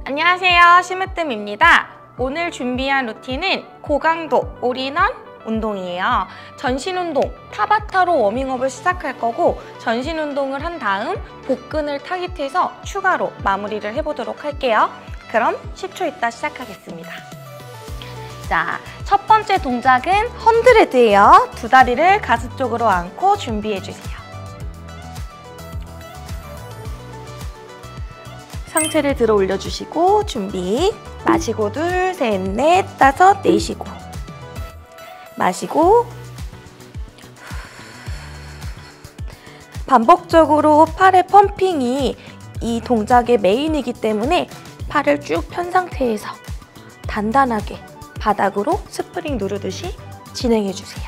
안녕하세요, 심으뜸입니다. 오늘 준비한 루틴은 고강도 올인원 운동이에요. 전신 운동, 타바타로 워밍업을 시작할 거고 전신 운동을 한 다음 복근을 타깃해서 추가로 마무리를 해보도록 할게요. 그럼 10초 있다 시작하겠습니다. 자, 첫 번째 동작은 헌드레드예요. 두 다리를 가슴 쪽으로 안고 준비해주세요. 상체를 들어 올려주시고 준비. 마시고 둘, 셋, 넷, 다섯, 내쉬고. 마시고. 반복적으로 팔의 펌핑이 이 동작의 메인이기 때문에 팔을 쭉 편 상태에서 단단하게 바닥으로 스프링 누르듯이 진행해주세요.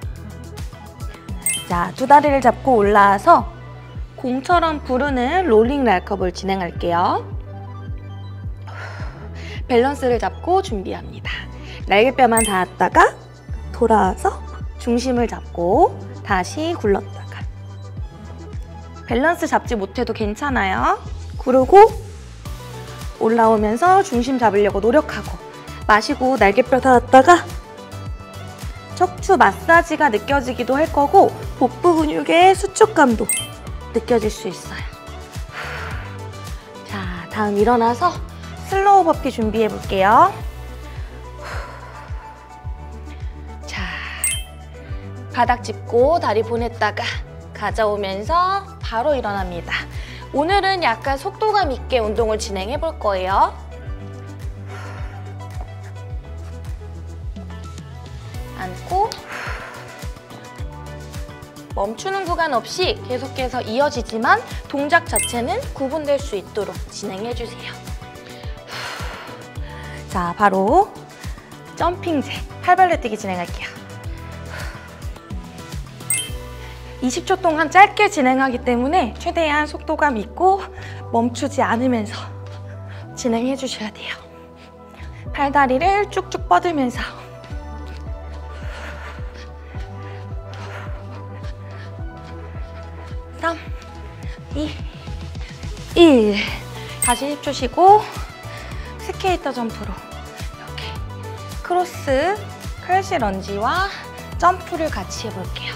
자, 두 다리를 잡고 올라와서 공처럼 부르는 롤링 랄컵을 진행할게요. 밸런스를 잡고 준비합니다. 날개뼈만 닿았다가 돌아와서 중심을 잡고 다시 굴렀다가. 밸런스 잡지 못해도 괜찮아요. 구르고 올라오면서 중심 잡으려고 노력하고 마시고 날개뼈 닿았다가 척추 마사지가 느껴지기도 할 거고 복부 근육의 수축감도 느껴질 수 있어요. 자, 다음 일어나서 슬로우 버피 준비해 볼게요. 자, 바닥 짚고 다리 보냈다가 가져오면서 바로 일어납니다. 오늘은 약간 속도감 있게 운동을 진행해 볼 거예요. 앉고 멈추는 구간 없이 계속해서 이어지지만 동작 자체는 구분될 수 있도록 진행해주세요. 자, 바로 점핑 잭, 팔벌려 뛰기 진행할게요. 20초 동안 짧게 진행하기 때문에 최대한 속도감 있고 멈추지 않으면서 진행해주셔야 돼요. 팔다리를 쭉쭉 뻗으면서 3, 2, 1. 다시 10초 쉬고 스케이터 점프로 이렇게 크로스 컬시 런지와 점프를 같이 해볼게요.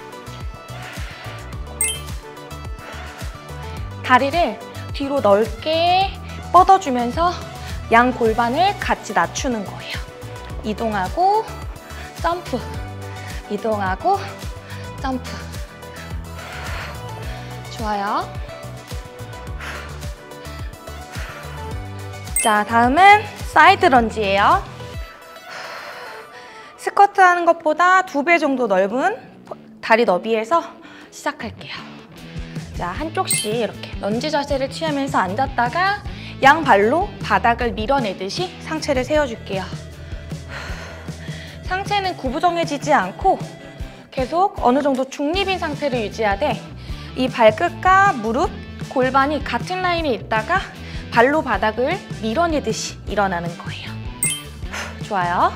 다리를 뒤로 넓게 뻗어주면서 양 골반을 같이 낮추는 거예요. 이동하고 점프, 이동하고 점프. 좋아요. 자, 다음은 사이드 런지예요. 스쿼트 하는 것보다 2배 정도 넓은 다리 너비에서 시작할게요. 자, 한쪽씩 이렇게 런지 자세를 취하면서 앉았다가 양발로 바닥을 밀어내듯이 상체를 세워줄게요. 상체는 구부정해지지 않고 계속 어느 정도 중립인 상태를 유지하되 이 발끝과 무릎, 골반이 같은 라인에 있다가 발로 바닥을 밀어내듯이 일어나는 거예요. 좋아요.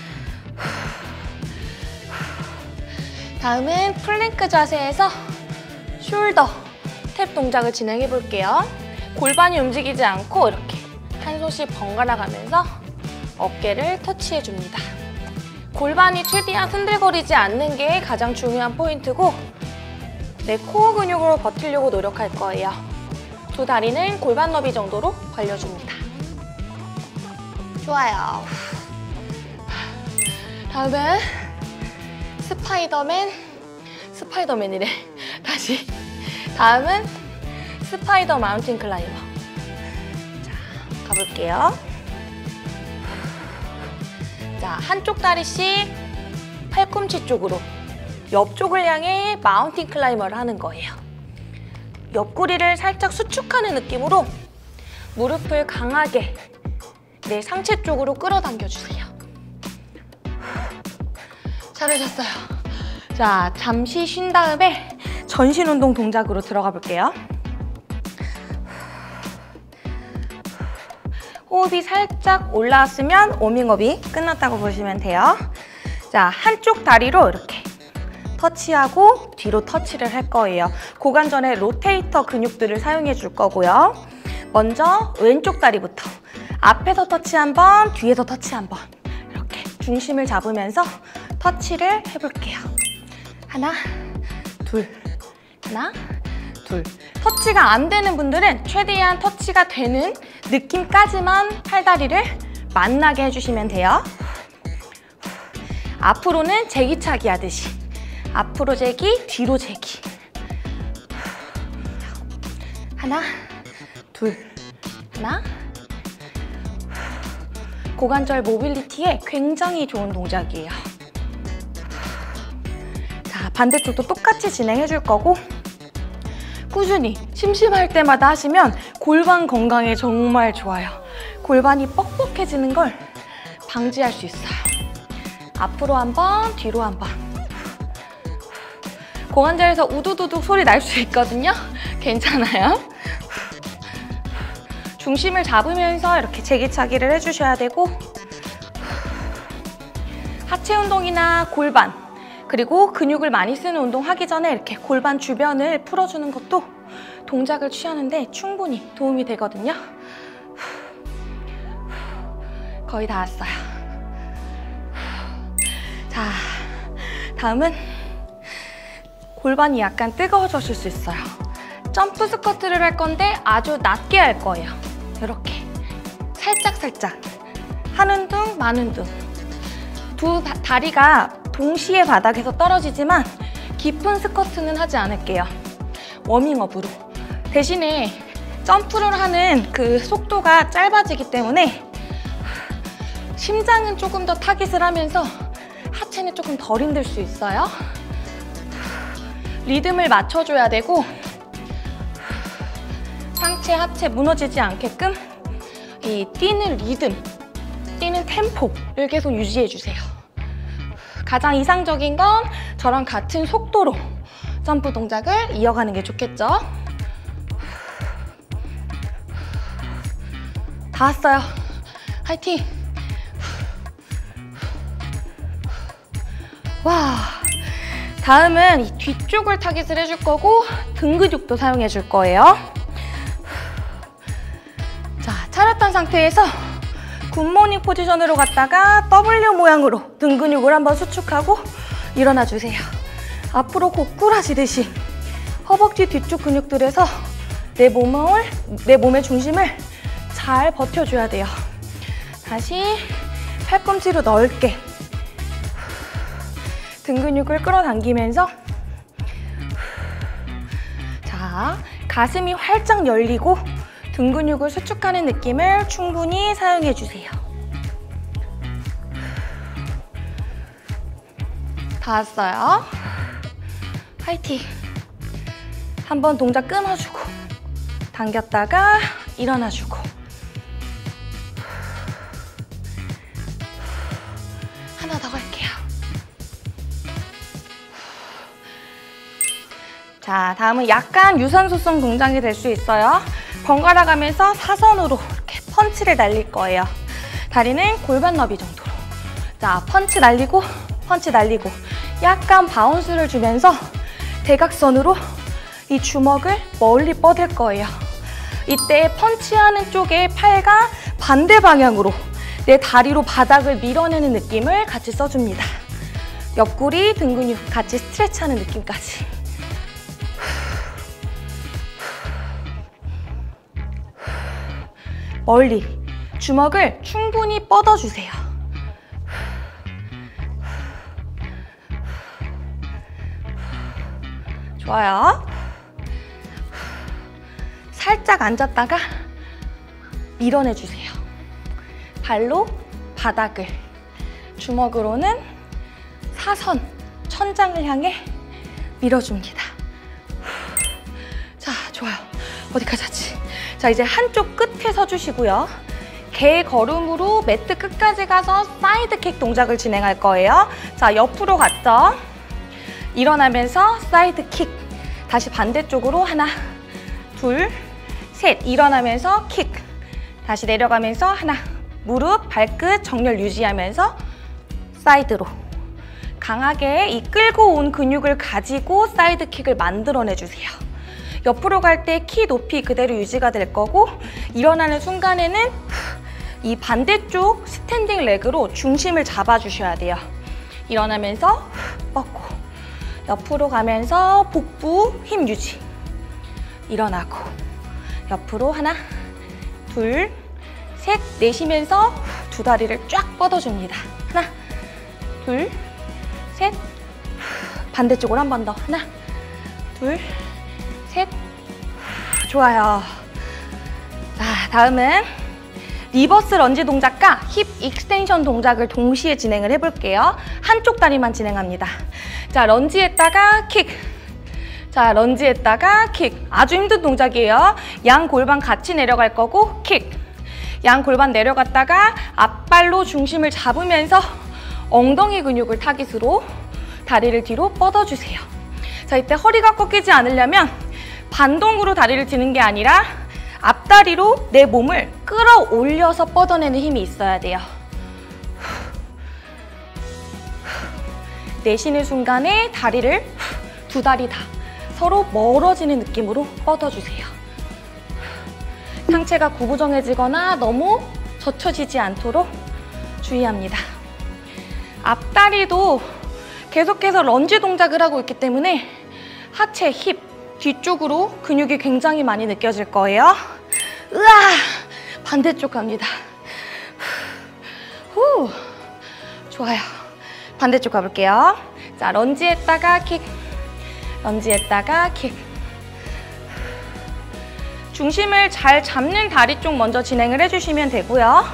다음은 플랭크 자세에서 숄더 탭 동작을 진행해 볼게요. 골반이 움직이지 않고 이렇게 한 손씩 번갈아 가면서 어깨를 터치해 줍니다. 골반이 최대한 흔들거리지 않는 게 가장 중요한 포인트고 내 코어 근육으로 버티려고 노력할 거예요. 두 다리는 골반 너비 정도로 벌려줍니다. 좋아요. 다음은 스파이더맨이래. 다시. 다음은 스파이더 마운틴 클라이머. 자, 가볼게요. 자, 한쪽 다리씩 팔꿈치 쪽으로 옆쪽을 향해 마운틴 클라이머를 하는 거예요. 옆구리를 살짝 수축하는 느낌으로 무릎을 강하게 내 상체 쪽으로 끌어당겨주세요. 잘하셨어요. 자, 잠시 쉰 다음에 전신 운동 동작으로 들어가 볼게요. 호흡이 살짝 올라왔으면 워밍업이 끝났다고 보시면 돼요. 자, 한쪽 다리로 이렇게 터치하고 뒤로 터치를 할 거예요. 고관절의 로테이터 근육들을 사용해 줄 거고요. 먼저 왼쪽 다리부터 앞에서 터치 한 번, 뒤에서 터치 한 번 이렇게 중심을 잡으면서 터치를 해볼게요. 하나, 둘, 하나, 둘. 터치가 안 되는 분들은 최대한 터치가 되는 느낌까지만 팔다리를 만나게 해주시면 돼요. 앞으로는 제기차기 하듯이 앞으로 제기, 뒤로 제기. 하나, 둘, 하나. 고관절 모빌리티에 굉장히 좋은 동작이에요. 자, 반대쪽도 똑같이 진행해 줄 거고 꾸준히 심심할 때마다 하시면 골반 건강에 정말 좋아요. 골반이 뻑뻑해지는 걸 방지할 수 있어요. 앞으로 한 번, 뒤로 한 번. 고관절에서 우두두둑 소리 날 수 있거든요. 괜찮아요. 중심을 잡으면서 이렇게 제기차기를 해주셔야 되고 하체 운동이나 골반 그리고 근육을 많이 쓰는 운동 하기 전에 이렇게 골반 주변을 풀어주는 것도 동작을 취하는데 충분히 도움이 되거든요. 거의 다 왔어요. 자, 다음은 골반이 약간 뜨거워졌을 수 있어요. 점프 스쿼트를 할 건데 아주 낮게 할 거예요. 이렇게 살짝살짝 하는 둥 마는 둥. 두 다리가 동시에 바닥에서 떨어지지만 깊은 스쿼트는 하지 않을게요. 워밍업으로. 대신에 점프를 하는 그 속도가 짧아지기 때문에 심장은 조금 더 타깃을 하면서 하체는 조금 덜 힘들 수 있어요. 리듬을 맞춰줘야 되고 상체, 하체 무너지지 않게끔 이 뛰는 리듬, 뛰는 템포를 계속 유지해주세요. 가장 이상적인 건 저랑 같은 속도로 점프 동작을 이어가는 게 좋겠죠? 다 왔어요. 화이팅! 와, 다음은 이 뒤쪽을 타깃을 해줄 거고 등 근육도 사용해 줄 거예요. 자, 차렷한 상태에서 굿모닝 포지션으로 갔다가 W 모양으로 등 근육을 한번 수축하고 일어나 주세요. 앞으로 고꾸라지듯이 허벅지 뒤쪽 근육들에서 내 몸의 중심을 잘 버텨줘야 돼요. 다시 팔꿈치로 넓게 등 근육을 끌어당기면서 자, 가슴이 활짝 열리고 등 근육을 수축하는 느낌을 충분히 사용해주세요. 다 왔어요. 화이팅! 한번 동작 끊어주고 당겼다가 일어나주고 하나 더 갈게요. 자, 다음은 약간 유산소성 동작이 될 수 있어요. 번갈아 가면서 사선으로 이렇게 펀치를 날릴 거예요. 다리는 골반 너비 정도로. 자, 펀치 날리고 약간 바운스를 주면서 대각선으로 이 주먹을 멀리 뻗을 거예요. 이때 펀치하는 쪽의 팔과 반대 방향으로 내 다리로 바닥을 밀어내는 느낌을 같이 써줍니다. 옆구리, 등 근육 같이 스트레치하는 느낌까지. 멀리 주먹을 충분히 뻗어주세요. 좋아요. 살짝 앉았다가 밀어내주세요. 발로 바닥을, 주먹으로는 사선, 천장을 향해 밀어줍니다. 자, 좋아요. 어디까지 하지? 자, 이제 한쪽 끝에 서주시고요. 개 걸음으로 매트 끝까지 가서 사이드킥 동작을 진행할 거예요. 자, 옆으로 갔죠? 일어나면서 사이드킥. 다시 반대쪽으로 하나, 둘, 셋. 일어나면서 킥. 다시 내려가면서 하나, 무릎, 발끝 정렬 유지하면서 사이드로. 강하게 이 끌고 온 근육을 가지고 사이드킥을 만들어내주세요. 옆으로 갈 때 키 높이 그대로 유지가 될 거고, 일어나는 순간에는 이 반대쪽 스탠딩 레그로 중심을 잡아주셔야 돼요. 일어나면서 뻗고, 옆으로 가면서 복부 힘 유지. 일어나고, 옆으로 하나, 둘, 셋, 내쉬면서 두 다리를 쫙 뻗어줍니다. 하나, 둘, 셋, 반대쪽으로 한 번 더. 하나, 둘, 셋, 좋아요. 자, 다음은 리버스 런지 동작과 힙 익스텐션 동작을 동시에 진행을 해볼게요. 한쪽 다리만 진행합니다. 자, 런지했다가 킥. 자, 런지했다가 킥. 아주 힘든 동작이에요. 양 골반 같이 내려갈 거고 킥. 양 골반 내려갔다가 앞발로 중심을 잡으면서 엉덩이 근육을 타깃으로 다리를 뒤로 뻗어주세요. 자, 이때 허리가 꺾이지 않으려면 반동으로 다리를 드는 게 아니라 앞다리로 내 몸을 끌어올려서 뻗어내는 힘이 있어야 돼요. 내쉬는 순간에 다리를 두 다리 다 서로 멀어지는 느낌으로 뻗어주세요. 상체가 구부정해지거나 너무 젖혀지지 않도록 주의합니다. 앞다리도 계속해서 런지 동작을 하고 있기 때문에 하체, 힙, 뒤쪽으로 근육이 굉장히 많이 느껴질 거예요. 으아! 반대쪽 갑니다. 후! 좋아요. 반대쪽 가볼게요. 자, 런지했다가 킥, 런지했다가 킥. 중심을 잘 잡는 다리 쪽 먼저 진행을 해주시면 되고요.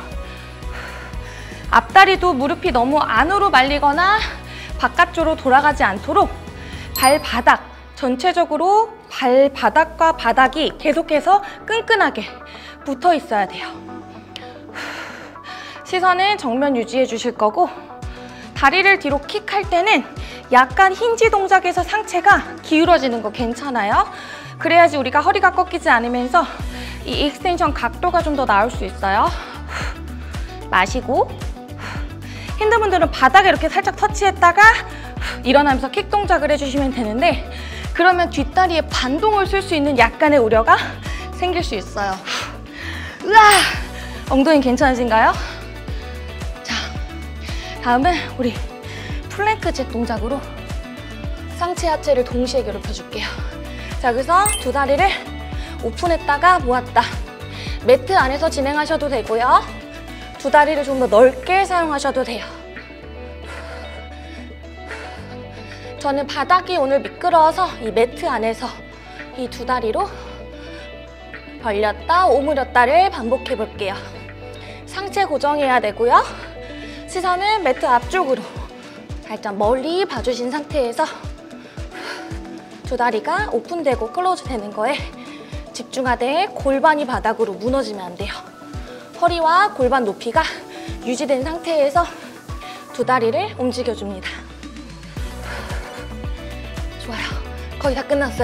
앞다리도 무릎이 너무 안으로 말리거나 바깥쪽으로 돌아가지 않도록 발바닥, 전체적으로 발바닥과 바닥이 계속해서 끈끈하게 붙어 있어야 돼요. 시선은 정면 유지해 주실 거고, 다리를 뒤로 킥할 때는 약간 힌지 동작에서 상체가 기울어지는 거 괜찮아요. 그래야지 우리가 허리가 꺾이지 않으면서 이 익스텐션 각도가 좀 더 나올 수 있어요. 마시고, 힘든 분들은 바닥에 이렇게 살짝 터치했다가 일어나면서 킥 동작을 해주시면 되는데, 그러면 뒷다리에 반동을 쓸 수 있는 약간의 우려가 생길 수 있어요. 으아! 엉덩이 괜찮으신가요? 자, 다음은 우리 플랭크 잭 동작으로 상체 하체를 동시에 괴롭혀줄게요. 자, 그래서 두 다리를 오픈했다가 모았다. 매트 안에서 진행하셔도 되고요. 두 다리를 좀 더 넓게 사용하셔도 돼요. 저는 바닥이 오늘 미끄러워서 이 매트 안에서 이 두 다리로 벌렸다 오므렸다를 반복해 볼게요. 상체 고정해야 되고요. 시선은 매트 앞쪽으로 살짝 멀리 봐주신 상태에서 두 다리가 오픈되고 클로즈 되는 거에 집중하되 골반이 바닥으로 무너지면 안 돼요. 허리와 골반 높이가 유지된 상태에서 두 다리를 움직여줍니다. 좋아요. 거의 다 끝났어요.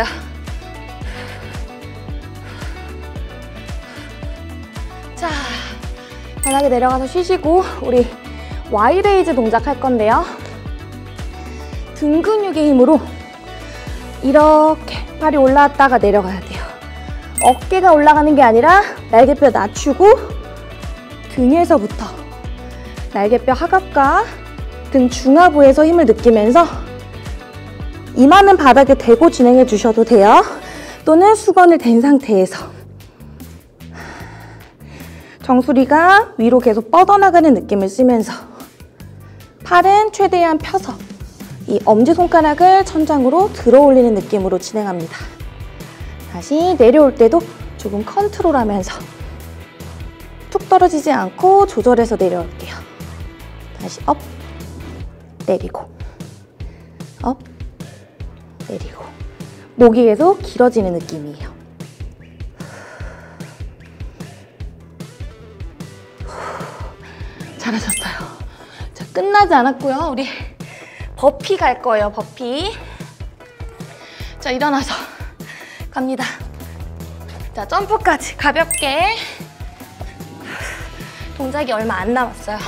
자, 바닥에 내려가서 쉬시고 우리 와이레이즈 동작 할 건데요. 등 근육의 힘으로 이렇게 팔이 올라왔다가 내려가야 돼요. 어깨가 올라가는 게 아니라 날개뼈 낮추고 등에서부터 날개뼈 하각과 등 중하부에서 힘을 느끼면서 이마는 바닥에 대고 진행해 주셔도 돼요. 또는 수건을 댄 상태에서 정수리가 위로 계속 뻗어나가는 느낌을 쓰면서 팔은 최대한 펴서 이 엄지손가락을 천장으로 들어 올리는 느낌으로 진행합니다. 다시 내려올 때도 조금 컨트롤하면서 툭 떨어지지 않고 조절해서 내려올게요. 다시 업, 내리고, 업, 내리고. 목이 계속 길어지는 느낌이에요. 잘하셨어요. 자, 끝나지 않았고요. 우리 버피 갈 거예요, 버피. 자, 일어나서 갑니다. 자, 점프까지 가볍게. 동작이 얼마 안 남았어요.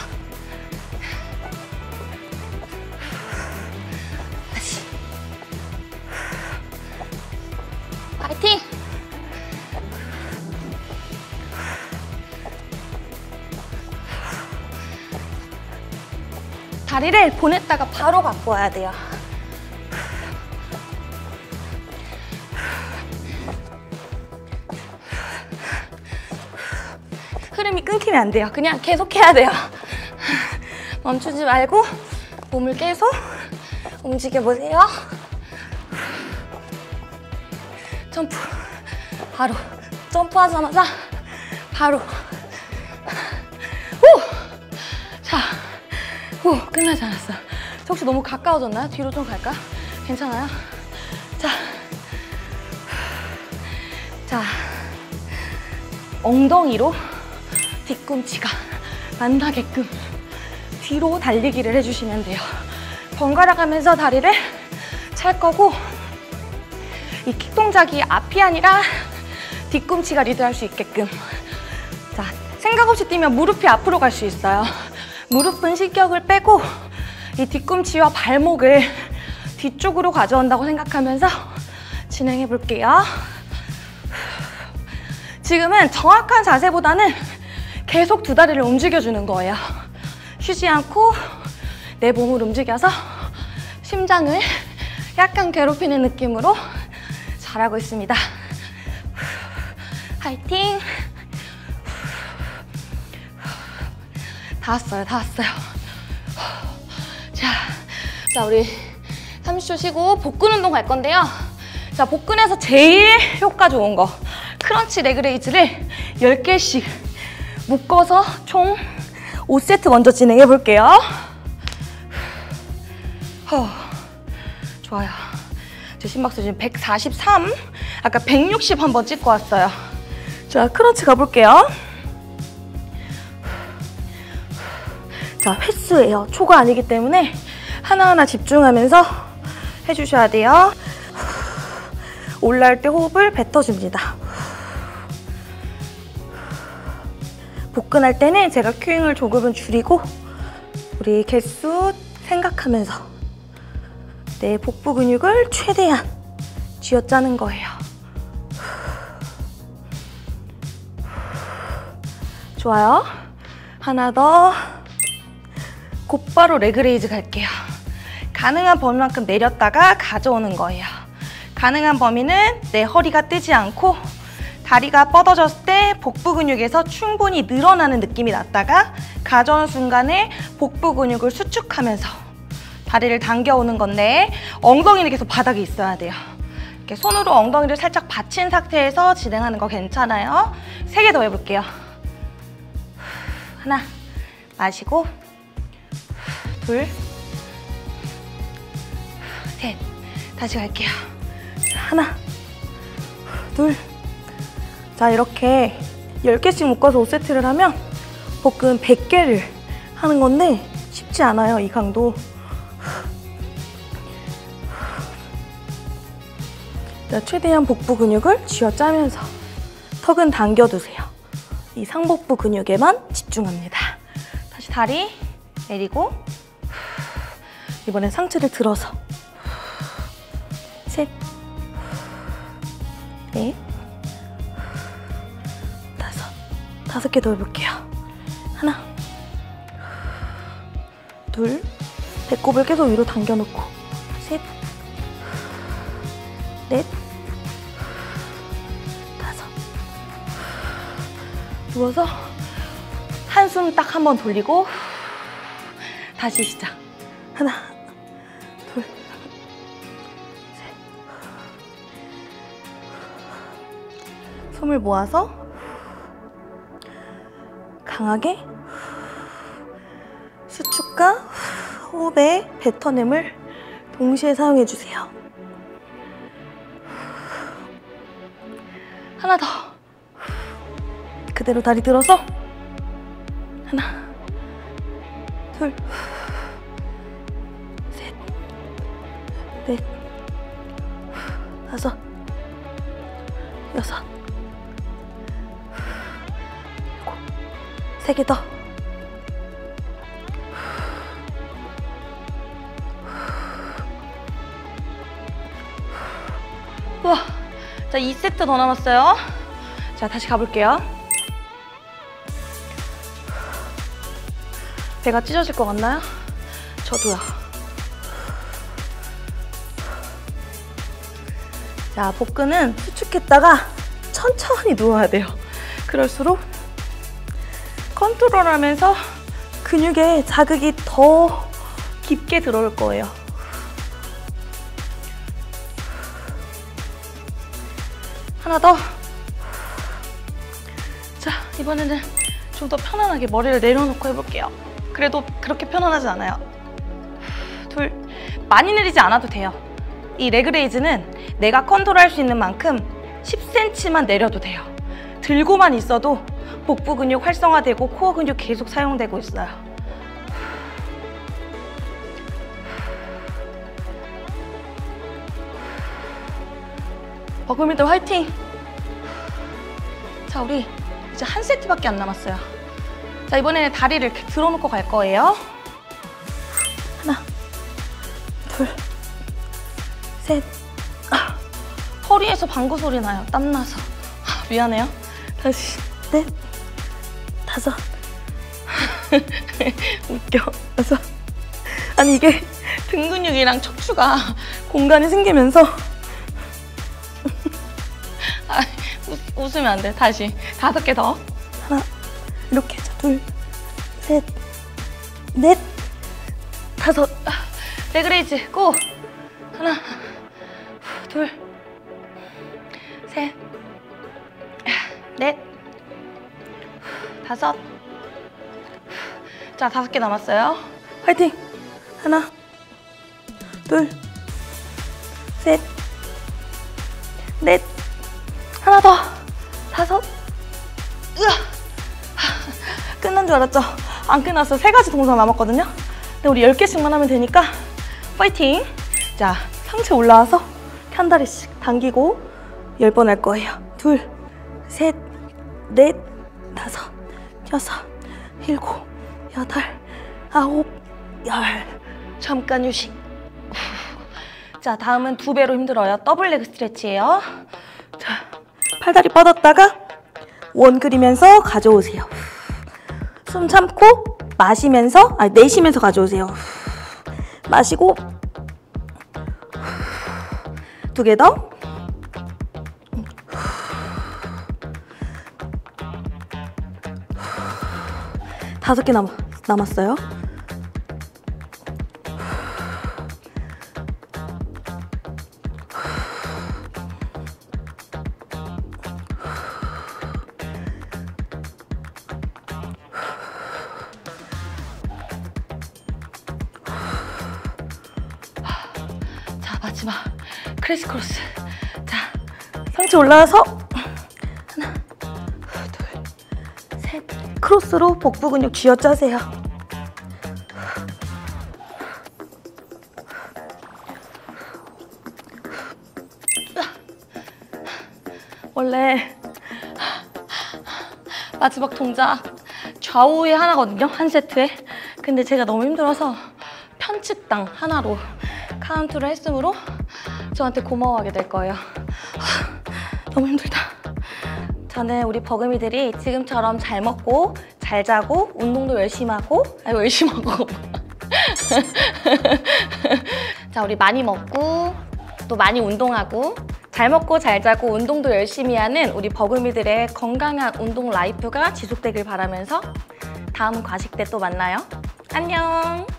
다시. 파이팅! 다리를 보냈다가 바로 바꿔야 돼요. 흐름이 끊기면 안 돼요. 그냥 계속 해야 돼요. 멈추지 말고 몸을 계속 움직여보세요. 점프. 바로. 점프하자마자 바로. 후! 자, 후, 끝나지 않았어요. 혹시 너무 가까워졌나요? 뒤로 좀 갈까? 괜찮아요? 자, 엉덩이로 뒤꿈치가 만나게끔 뒤로 달리기를 해주시면 돼요. 번갈아 가면서 다리를 찰 거고, 이 킥 동작이 앞이 아니라 뒤꿈치가 리드할 수 있게끔. 자, 생각 없이 뛰면 무릎이 앞으로 갈 수 있어요. 무릎은 실격을 빼고 이 뒤꿈치와 발목을 뒤쪽으로 가져온다고 생각하면서 진행해 볼게요. 지금은 정확한 자세보다는 계속 두 다리를 움직여주는 거예요. 쉬지 않고 내 몸을 움직여서 심장을 약간 괴롭히는 느낌으로 잘하고 있습니다. 화이팅! 다 왔어요, 다 왔어요. 자, 우리 30초 쉬고 복근 운동 갈 건데요. 자, 복근에서 제일 효과 좋은 거, 크런치 레그레이즈를 10개씩 묶어서 총 5세트 먼저 진행해 볼게요. 좋아요. 제 심박수 지금 143, 아까 160 한번 찍고 왔어요. 자, 크런치 가볼게요. 자, 횟수예요. 초가 아니기 때문에 하나하나 집중하면서 해주셔야 돼요. 올라올 때 호흡을 뱉어줍니다. 복근할 때는 제가 큐잉을 조금은 줄이고 우리 개수 생각하면서 내 복부 근육을 최대한 쥐어짜는 거예요. 좋아요. 하나 더. 곧바로 레그레이즈 갈게요. 가능한 범위만큼 내렸다가 가져오는 거예요. 가능한 범위는 내 허리가 뜨지 않고 다리가 뻗어졌을 때 복부 근육에서 충분히 늘어나는 느낌이 났다가 가져오는 순간에 복부 근육을 수축하면서 다리를 당겨오는 건데, 엉덩이는 계속 바닥에 있어야 돼요. 이렇게 손으로 엉덩이를 살짝 받친 상태에서 진행하는 거 괜찮아요. 3개 더 해볼게요. 하나, 마시고, 둘, 셋. 다시 갈게요. 하나, 둘. 자, 이렇게 10개씩 묶어서 5세트를 하면 복근 100개를 하는 건데 쉽지 않아요, 이 강도. 자, 최대한 복부 근육을 쥐어짜면서 턱은 당겨두세요. 이 상복부 근육에만 집중합니다. 다시 다리 내리고, 이번엔 상체를 들어서 셋, 넷, 다섯 개 더 해볼게요. 하나, 둘, 배꼽을 계속 위로 당겨놓고, 셋, 넷, 다섯. 누워서 한숨 딱 한 번 돌리고 다시 시작. 하나, 둘, 셋. 숨을 모아서 강하게 수축과 호흡의 뱉어냄을 동시에 사용해주세요. 하나 더. 그대로 다리 들어서 하나, 둘, 셋, 넷, 다섯, 여섯, 3개 더. 우와, 자, 2세트 더 남았어요. 자, 다시 가볼게요. 배가 찢어질 것 같나요? 저도요. 자, 복근은 수축했다가 천천히 누워야 돼요. 그럴수록 컨트롤하면서 근육에 자극이 더 깊게 들어올 거예요. 하나 더. 자, 이번에는 좀 더 편안하게 머리를 내려놓고 해볼게요. 그래도 그렇게 편안하지 않아요. 둘. 많이 내리지 않아도 돼요. 이 레그레이즈는 내가 컨트롤할 수 있는 만큼 10cm만 내려도 돼요. 들고만 있어도 복부 근육 활성화되고 코어 근육 계속 사용되고 있어요. 버금이들 화이팅! 자, 우리 이제 한 세트밖에 안 남았어요. 자, 이번에는 다리를 이렇게 들어놓고 갈 거예요. 하나, 둘, 셋. 허리에서 방구 소리 나요. 땀나서. 미안해요. 다시. 넷, 다섯. 웃겨. 여섯. 아니, 이게 등 근육이랑 척추가 공간이 생기면서 웃으면 안 돼. 다시. 5개 더. 하나, 이렇게 해서 둘, 셋, 넷, 다섯. 레그레이즈 고! 하나, 둘, 셋, 넷, 다섯. 자, 5개 남았어요. 화이팅! 하나, 둘, 셋, 넷, 하나 더, 다섯. 으아! 끝난 줄 알았죠? 안 끝났어. 3가지 동작 남았거든요. 근데 우리 10개씩만 하면 되니까 파이팅! 자, 상체 올라와서 한 다리씩 당기고 10번 할 거예요. 둘, 셋, 넷, 다섯, 여섯, 일곱, 여덟, 아홉, 열. 잠깐 휴식. 자, 다음은 2배로 힘들어요. 더블 레그 스트레치예요. 자, 팔다리 뻗었다가 원 그리면서 가져오세요. 숨 참고 마시면서, 내쉬면서 가져오세요. 마시고 2개 더. 다섯 개 남았어요. 자, 마지막 크리스 크로스. 자, 상체 올라와서 하나, 둘, 셋. 크로스로 복부 근육 쥐어짜세요. 원래 마지막 동작 좌우에 하나거든요, 한 세트에. 근데 제가 너무 힘들어서 편측당 하나로 카운트를 했으므로 저한테 고마워하게 될 거예요. 너무 힘들다. 저는 우리 버금이들이 지금처럼 잘 먹고 잘 자고 운동도 열심히 하고 열심히 하고 자, 우리 많이 먹고 또 많이 운동하고 잘 먹고 잘 자고 운동도 열심히 하는 우리 버금이들의 건강한 운동 라이프가 지속되길 바라면서 다음 과식 때 또 만나요. 안녕.